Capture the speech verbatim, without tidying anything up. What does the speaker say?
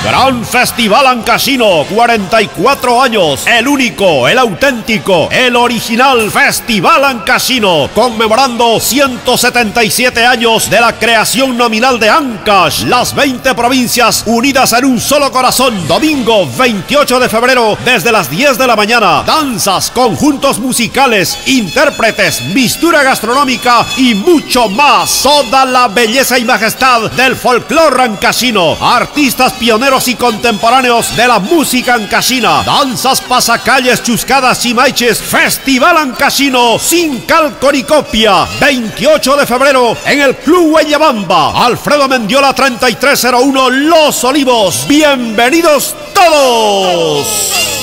Gran Festival Ancashino, cuarenta y cuatro años. El único, el auténtico, el original Festival Ancashino, conmemorando ciento setenta y siete años de la creación nominal de Ancash. Las veinte provincias unidas en un solo corazón. Domingo veintiocho de febrero, desde las diez de la mañana. Danzas, conjuntos musicales, intérpretes, mistura gastronómica y mucho más. Toda la belleza y majestad del folclore ancashino. Artistas pioneros y contemporáneos de la música ancashina. Danzas, pasacalles, chuscadas y maiches. Festival Ancashino sin calco ni copia. veintiocho de febrero en el Club Huellabamba. Alfredo Mendiola treinta y tres cero uno Los Olivos. Bienvenidos todos.